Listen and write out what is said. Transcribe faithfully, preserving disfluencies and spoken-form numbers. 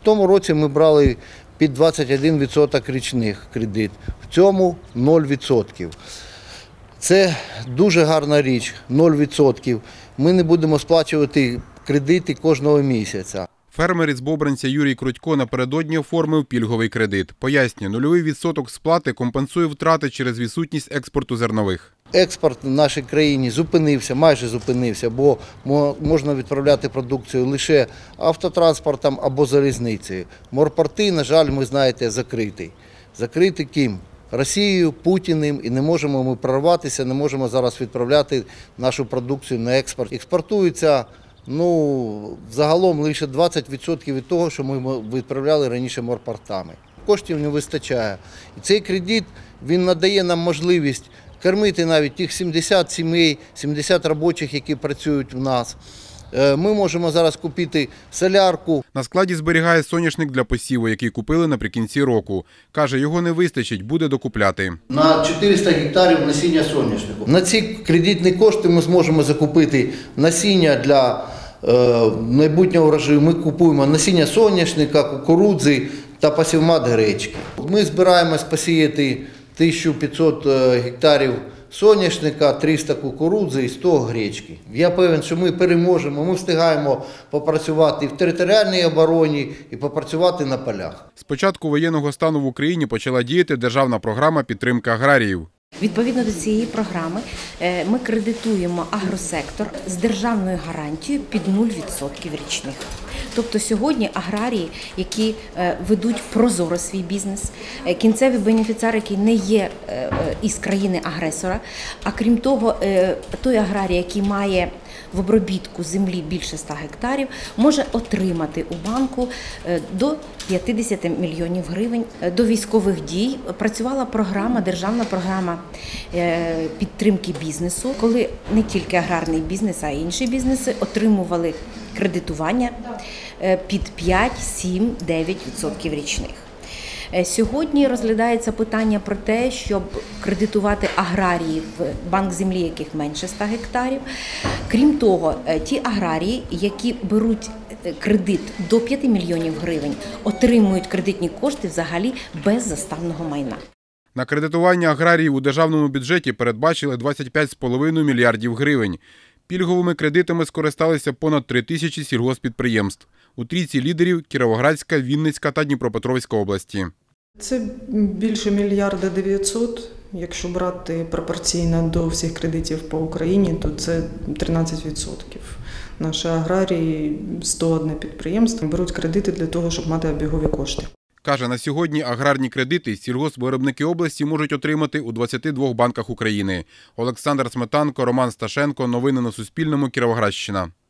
тому році ми брали під двадцять один відсоток річних кредит, в цьому нуль відсотків. Це дуже гарна річ, нуль відсотків. Ми не будемо сплачувати кредити кожного місяця. Фермер із Бобринця Юрій Крутько напередодні оформив пільговий кредит. Пояснює, нульовий відсоток сплати компенсує втрати через відсутність експорту зернових. Експорт в нашій країні зупинився, майже зупинився, бо можна відправляти продукцію лише автотранспортом або залізницею. Морпорти, на жаль, ми знаєте, закриті. Закриті ким? Росією, Путіним, і не можемо ми прорватися, не можемо зараз відправляти нашу продукцію на експорт. Експортується, ну, загалом лише двадцять відсотків від того, що ми відправляли раніше морпортами. Коштів не вистачає. І цей кредит, він надає нам можливість кормити навіть тих сімдесят сімей, сімдесят робочих, які працюють в нас. Ми можемо зараз купити солярку. На складі зберігає соняшник для посіву, який купили наприкінці року. Каже, його не вистачить, буде докупляти. На чотириста гектарів насіння соняшнику. На ці кредитні кошти ми зможемо закупити насіння для е, майбутнього врожаю. Ми купуємо насіння соняшника, кукурудзи та посівмат гречки. Ми збираємось посіяти тисячу п'ятсот гектарів соняшника, триста кукурудзи і сто гречки. Я певен, що ми переможемо, ми встигаємо попрацювати і в територіальній обороні, і попрацювати на полях. З початку воєнного стану в Україні почала діяти державна програма підтримки аграріїв. Відповідно до цієї програми ми кредитуємо агросектор з державною гарантією під нуль відсотків річних. Тобто сьогодні аграрії, які ведуть прозоро свій бізнес, кінцевий бенефіціар, який не є із країни-агресора, а крім того, той аграрій, який має в обробітку землі більше ста гектарів, може отримати у банку до п'ятдесят мільйонів гривень. До військових дій працювала програма, державна програма підтримки бізнесу, коли не тільки аграрний бізнес, а й інші бізнеси отримували кредитування під п'ять, сім, дев'ять відсотків річних. Сьогодні розглядається питання про те, щоб кредитувати аграріїв, банк землі, яких менше ста гектарів. Крім того, ті аграрії, які беруть кредит до п'яти мільйонів гривень, отримують кредитні кошти взагалі без заставного майна. На кредитування аграріїв у державному бюджеті передбачили двадцять п'ять з половиною мільярдів гривень. Пільговими кредитами скористалися понад три тисячі сільгосппідприємств. У трійці лідерів – Кіровоградська, Вінницька та Дніпропетровська області. Це більше мільярда дев'ятсот. Якщо брати пропорційно до всіх кредитів по Україні, то це тринадцять відсотків. Наші аграрії, сто одне підприємство, беруть кредити для того, щоб мати обігові кошти. Каже, на сьогодні аграрні кредити сільгоспвиробники області можуть отримати у двадцяти двох банках України. Олександр Сметанко, Роман Сташенко. Новини на Суспільному. Кіровоградщина.